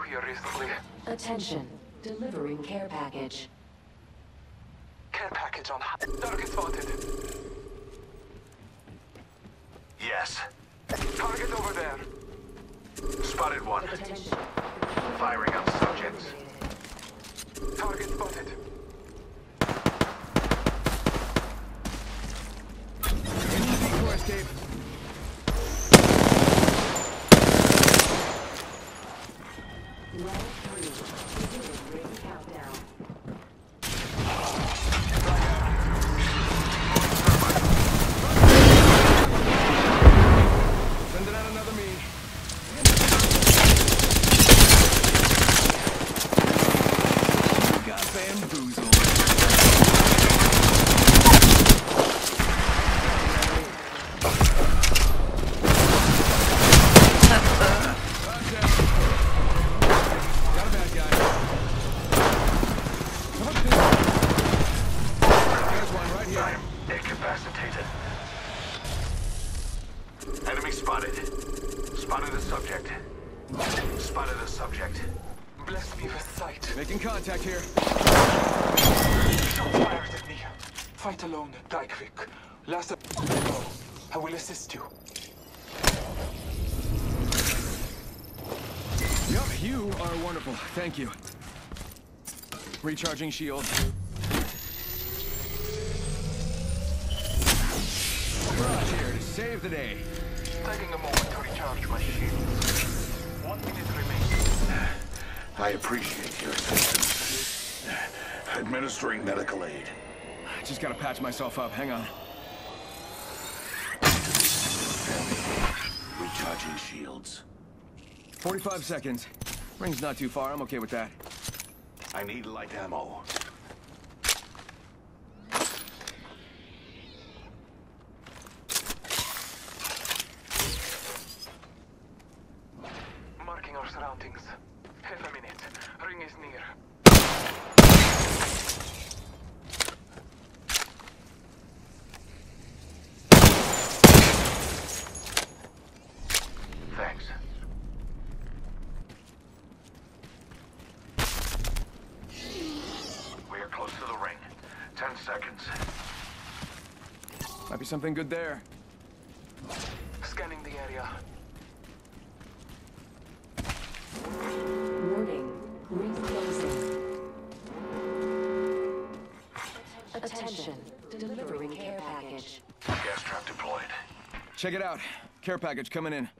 here recently. Attention. Delivering care package. Care package on target spotted. Yes. Target over there. Spotted one. Attention. Firing on subjects. Target spotted. Decoy escape. Round 3. Beginning ring countdown. Sending out another me. Got bamboozled. Got a bad guy. There's one right here. I'm incapacitated. Enemy spotted. Spotted a subject. Spotted a subject. Bless me with sight. Making contact here. Shots fired at me. Fight alone, die quick. Last up. I will assist you. Yup, you are wonderful. Thank you. Recharging shield. Mirage here to save the day. Taking a moment to recharge my shields. 1 minute remaining. I appreciate your assistance. Administering medical aid. Just gotta patch myself up. Hang on. Recharging shields. 45 seconds. Ring's not too far. I'm okay with that. I need light ammo. Marking our surroundings. Half a minute. Ring is near. Thanks. We are close to the ring. 10 seconds. Might be something good there. Scanning the area. Warning. Ring closing. Attention. Delivering care package. Gas trap deployed. Check it out. Care package coming in.